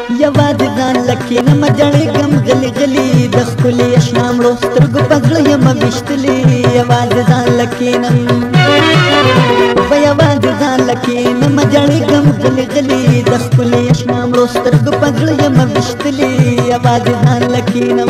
یواز ځان لکه نه مجړې غم غلي غلي د خپل اشنا مړو سترګو پزړه یم وشتلې یواز ځان لکه نه یواز ځان لکه نه مجړې غم غلي غلي د خپل اشنا مړو سترګو پزړه یم وشتلې یواز ځان لکه نه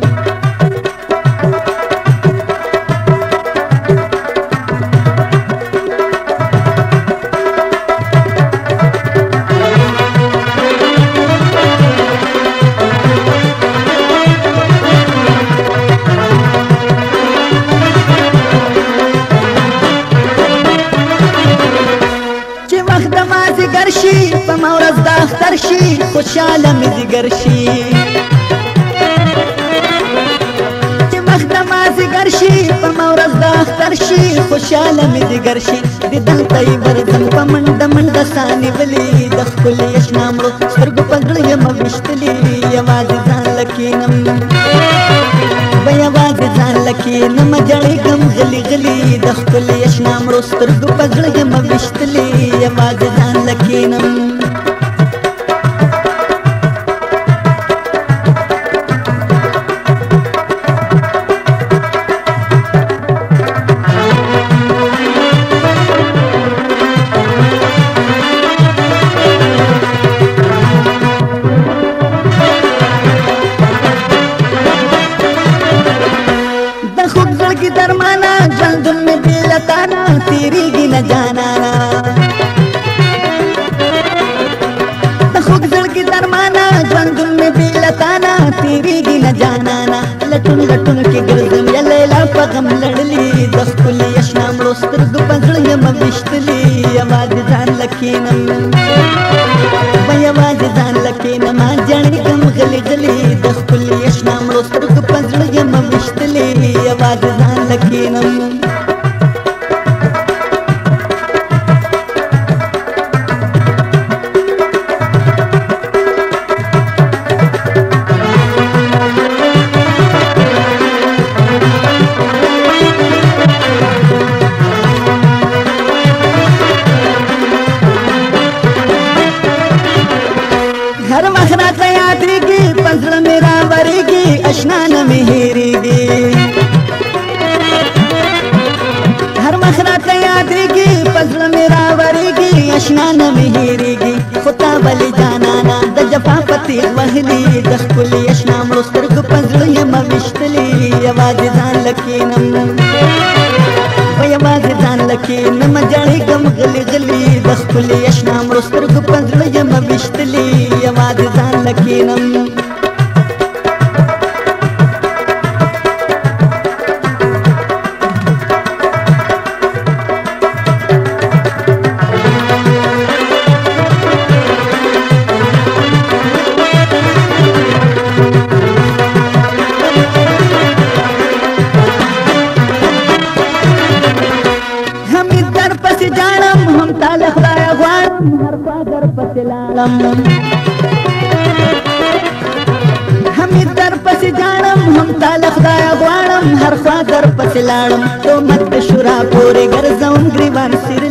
په مورز د اختر شي خوشاله مې زیګر شي چې مخ د مازیګر شي په مورز د اختر شي خوشاله مې زیګر شي د دلته یې ورځم په منډه منډه سانې ولې د ښکلي اشنا مړو سترګو په زړه یم ویشتلې یوازې ځان لکېنم یوازې ځان لکېنم جړېږم غلي غلي د ښکلي اشنا مړو سترګو په زړه یم ویشتلې یوازې ځان لکېنم درمانا ژوندون مې بې له تانه تېرېږي نه جانانه د خوږ زړګي درمانا ژوندون مې بې له تانه تېرېږي نه جانانه لټون لټون کې ګرځم یا لیلا په غم لړلي د ښکلي اشنا مړو سترګو په زړه یم ویشتلي یوازې ځان لکېنم یوازې ځان لکېنم جړېږم غلي غلي د ښکلي اشنا مړو سترګو په زړه یم ویشتلي یوازې ځان لکېنم هر وخت راته یادېږي په زړه مې راورېږي اشنا نه مې هېرېږي هر وخت راته یادېږي په زړه مې راورېږي اشنا نه مې هېرېږي خو تا ولې جانانه د جفا په تېغ وهلي د ښکلي اشنا مړو سترګو په زړه یم ویشتلي یوازې ځان لکېنم یوازې ځان لکېنم جړېږم غلي غلي د ښکلي اشنا مړو سترګو په زړه یم ویشتلي یوازې ځان لکېنم تاله خدای غواړم هر خوا در پسې لاړم حمید در پسې جاړم هم تاله خدای غواړم هر خوا در پسې لاړم تومت د شورا پورې ګرځوم ګریوان سیر